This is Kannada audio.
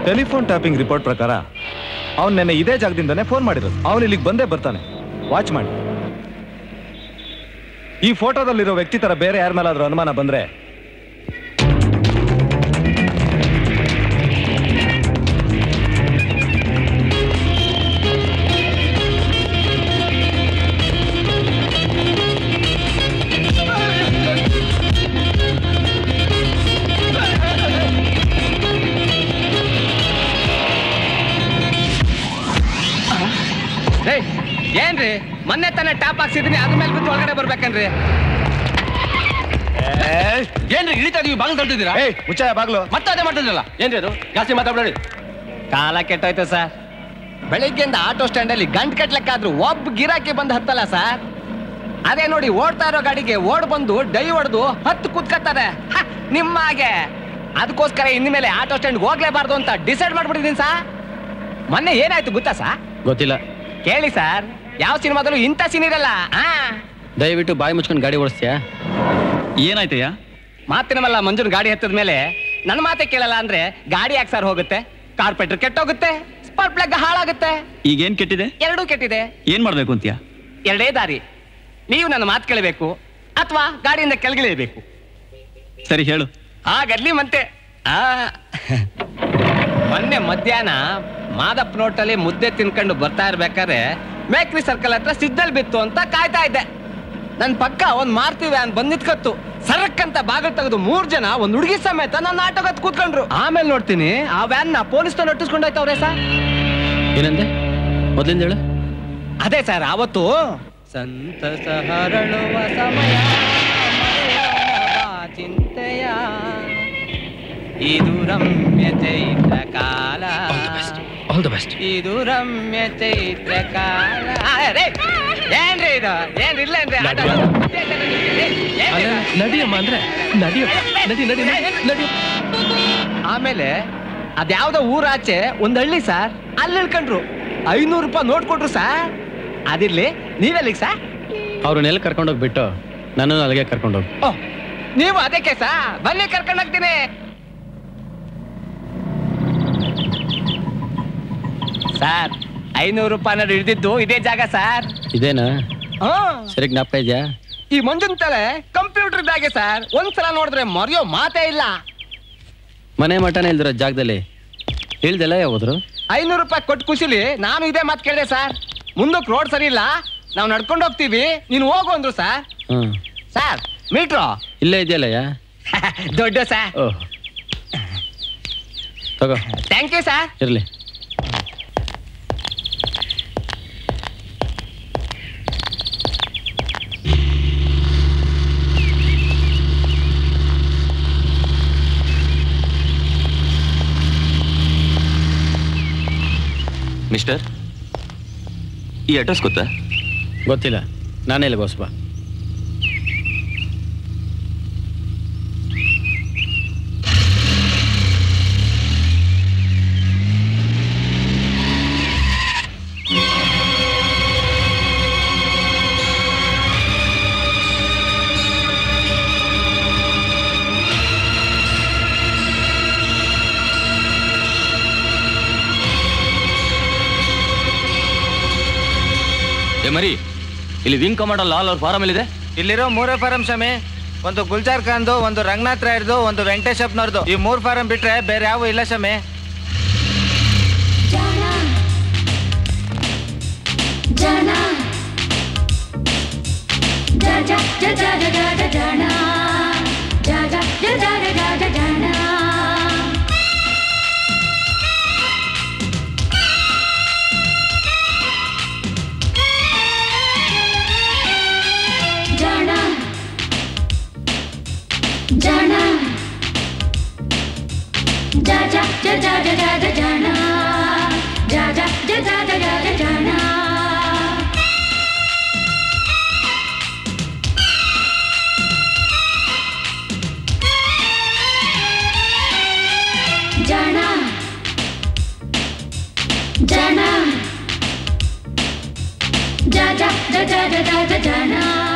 ಟೆಲಿಫೋನ್ ಟ್ಯಾಪಿಂಗ್ ರಿಪೋರ್ಟ್ ಪ್ರಕಾರ ಅವನು ನೆನ್ನೆ ಇದೇ ಜಾಗದಿಂದನೇ ಫೋನ್ ಮಾಡಿರೋದು. ಅವನು ಇಲ್ಲಿಗೆ ಬಂದೇ ಬರ್ತಾನೆ. ವಾಚ್ ಮಾಡಿ. ಈ ಫೋಟೋದಲ್ಲಿರೋ ವ್ಯಕ್ತಿ ತರ ಬೇರೆ ಯಾರ ಮೇಲಾದ್ರೂ ಅನುಮಾನ ಬಂದ್ರೆ ಏನ್ರಿ ಮೊನ್ನೆ ತಾನೇ ಟಾಪ್ ಹಾಕ್ಸಿದೀನಿ, ಅದ್ರ ಮೇಲೆ ಬಿದ್ದು ಒಳಗಡೆ ಬರ್ಬೇಕನ್ರಿ? ಏನ್ರಿ ಇಳಿತಾ ಇದೀವಿ, ಬಾಗಿಲು ತಳ್ತಿದ್ದೀರಾ? ಮುಚ್ಚಾಯ ಬಾಗ್ಲು. ಮತ್ತೆ ಅದೇ ಮಾಡ್ತಿದ್ರಲ್ಲ, ಏನ್ರಿ ಅದು? ಜಾಸ್ತಿ ಮಾತಾಡ್ಬೇಡಿ. ಕಾಲ ಕೆಟ್ಟೋಯ್ತು ಸರ್. ಬೆಳಿಗ್ಗೆಯಿಂದ ಆಟೋ ಸ್ಟ್ಯಾಂಡ್ ಅಲ್ಲಿ ಗಂಟ್ ಕಟ್ಲಕ್ಕಾದ್ರು ಒಬ್ಬ ಗಿರಾಕಿ ಬಂದು ಹತ್ತಲ್ಲ ಸರ್. ಅದೇ ನೋಡಿ ಓಡ್ತಾ ಇರೋ ಗಾಡಿಗೆ ಓಡ್ ಬಂದು ಡೈ ಹೊಡೆದು ಹತ್ತು ಕೂತ್ಕತ್ತಾರೆ ನಿಮ್ಮಾಗೆ. ಅದಕ್ಕೋಸ್ಕರ ಇನ್ಮೇಲೆ ಆಟೋ ಸ್ಟ್ಯಾಂಡ್ ಹೋಗ್ಲೇಬಾರ್ದು ಅಂತ ಡಿಸೈಡ್ ಮಾಡ್ಬಿಟ್ಟಿದೀನಿ ಸರ್. ಮೊನ್ನೆ ಏನಾಯ್ತು ಗೊತ್ತಾ ಸರ್? ಗೊತ್ತಿಲ್ಲ. ಕೇಳಿ ಸರ್, ಯಾವ ಸಿನಿಮಾದಲ್ಲೂ ಇಂಥ ಸೀನ್ ಇರಲ್ಲ. ದಯವಿಟ್ಟು ಬಾಯಿ ಮುಚ್ಕೊಂಡು ಗಾಡಿ ಓಡಿಸ್ತೀಯಾ? ಏನಾಯ್ತಯ್ಯ? ಮಾತಿನವಲ್ಲ ಮಂಜುನ್ ಗಾಡಿ ಹತ್ತದ ಮೇಲೆ ನನ್ನ ಮಾತೆ ಕೇಳಲ್ಲ ಅಂದ್ರೆ ಗಾಡಿ ಯಾಕೆ ಸರ್ ಹೋಗುತ್ತೆ? ಕಾರ್ಪೆಟ್ರ್ ಕೆಟ್ಟೋಗುತ್ತೆ, ಸ್ಪಾರ್ಕ್ ಪ್ಲಗ್ ಹಾಳಾಗುತ್ತೆ. ಈಗೇನ್ ಕೆಟ್ಟಿದೆ? ಎರಡೂ ಕೆಟ್ಟಿದೆ. ಏನ್ ಮಾಡ್ಬೇಕು ಅಂತೀಯ? ಎರಡೇ ದಾರಿ. ನೀವು ನನ್ನ ಮಾತು ಕೇಳಬೇಕು ಅಥವಾ ಗಾಡಿಯಿಂದ ಕೆಳಗಿಳಿಯಬೇಕು. ಸರಿ ಹೇಳು. ಹಾಗಲ್ಲಿ ಮತ್ತೆ ಮೊನ್ನೆ ಮಧ್ಯಾಹ್ನ ಮಾದಪ್ಪ ನೋಟಲ್ಲಿ ಮುದ್ದೆ ತಿನ್ಕೊಂಡು ಬರ್ತಾ ಇರ್ಬೇಕಾದ್ರೆ ಮೇಕ್ರಿ ಸರ್ಕಲ್ ಹತ್ರ ಸಿಗ್ನಲ್ ಬಿತ್ತು ಅಂತ ಕಾಯ್ತಾ ಇದ್ದೆ. ನನ್ ಪಕ್ಕ ಒಂದ್ ಮಾರುತಿ ವ್ಯಾನ್ ಬಂದ್ ನಿಂತ್ಕತ್ತು. ಸರಕ್ಕಂತ ಬಾಗಿಲು ತೆಗೆದು 3 ಜನ ಒಂದ್ ಹುಡುಗಿ ಸಮೇತ ನನ್ನ ಆಟೋಗತ್ ಕೂತ್ಕೊಂಡ್ರು. ಆಮೇಲೆ ನೋಡ್ತೀನಿ ಆ ವ್ಯಾನ್ ನ ಪೊಲೀಸ್ ಒಟ್ಟಿಸ್ಕೊಂಡೋಯ್ತವ್ರೆ ಸರ್. ಏನಂದೆ ಮೊದ್ಲಿಂದ ಹೇಳು. ಅದೇ ಸರ್, ಅವತ್ತು ಸಂತಸ ಹರಳುವ ಸಮಯ ಚಿಂತೆಯ ಇದು ರಮ್ಯ ಚೈತ್ರ ಕಾಲ. All the best. ಇದು ರಮ್ಯ ಚೈತ್ರ ಕಾಲ. ಏನ್ರಿ ಇದು? ಏನ್ರಿ ಇಲ್ಲ ನಡಿಯಮ್ಮ ಅಂದ್ರೆ ನಡಿ. ಆಮೇಲೆ ಅದ್ಯಾವ್ದೋ ಊರಾಚೆ ಒಂದ್ ಹಳ್ಳಿ ಸರ್, ಅಲ್ಲಿ ಇಳ್ಕೊಂಡ್ರು 500 ರೂಪಾಯಿ ನೋಟ್ ಕೊಟ್ರು ಸರ್. ಅದಿರ್ಲಿ, ನೀವೆಲ್ಲಿಗೆ ಸರ್? ಅವ್ರನ್ನೆಲ್ಲ ಕರ್ಕೊಂಡೋಗ್ಬಿಟ್ಟು ನಾನು ಅಲ್ಲಿಗೆ ಕರ್ಕೊಂಡೋಗಿ. ನೀವು ಅದಕ್ಕೆ ಸರ್ ಬನ್ನಿ ಕರ್ಕೊಂಡೋಗ್ತೀನಿ. ಸರ್ 500 ರೂಪಾಯಿ ಹಿಡಿದಿದ್ದು ಇದೇ ಜಾಗ ಸರ್. ಇದೇನಾ? ಸರಿ ಜ್ಞಾಪಕ ಇದೆಯಾ? ಈ ಮಂಜುನ್ ತಲೆ ಕಂಪ್ಯೂಟರ್ ಇದ್ದಾಗೆ ಸರ್. ಒಂದ್ಸಲ ನೋಡಿದ್ರೆ ಮರೆಯೋ ಮಾತೇ ಇಲ್ಲ. ಮನೆ ಮಠನೇ ಇಲ್ದಿರೋ ಜಾಗದಲ್ಲಿ ಇಳ್ದೆಲ್ಲ ಯಾವ್ದ್ರು? 500 ರೂಪಾಯಿ ಕೊಟ್ಟು ಖುಷಿಲಿ ನಾನು ಇದೇ ಮಾತು ಕೇಳಿದೆ ಸರ್. ಮುಂದಕ್ಕೆ ರೋಡ್ ಸರಿ ಇಲ್ಲ, ನಾವು ನಡ್ಕೊಂಡು ಹೋಗ್ತೀವಿ, ನೀನು ಹೋಗು ಅಂದ್ರು ಸರ್. ಸರ್ ಮೀಟ್ರು ಇಲ್ಲೇ ಇದೆಯಲ್ಲಯ್ಯ? ದೊಡ್ಡ ಸರ್. ಓಹ್ ತಗೋ. Thank you sir. ಇರ್ಲಿ. ಮಿಸ್ಟರ್, ಈ ಅಡ್ರೆಸ್ ಗೊತ್ತಾ? ಗೊತ್ತಿಲ್ಲ. ನಾನೇ ಇಲ್ಲಿ ಗೋಸ್ಬಾ. ಮರಿ, ಇಲ್ಲಿ ವಿಂಗ್ ಕಮಾಂಡರ್ ಲಾಲ್ ಅವ್ರ ಫಾರಂ ಎಲ್ಲಿದೆ? ಇಲ್ಲಿರೋ 3 ಫಾರಂ ಸ್ವಾಮಿ. ಒಂದು ಗುಲ್ಜಾರ್ ಖಾನ್ದು, ಒಂದು ರಂಗನಾಥ್ ರಾಯ್ದು, ಒಂದು ವೆಂಕಟೇಶಪ್ಪನವ್ರದ್ದು. ಈ 3 ಫಾರಂ ಬಿಟ್ರೆ ಬೇರೆ ಯಾವ ಇಲ್ಲ ಸ್ವಾಮಿ. Jana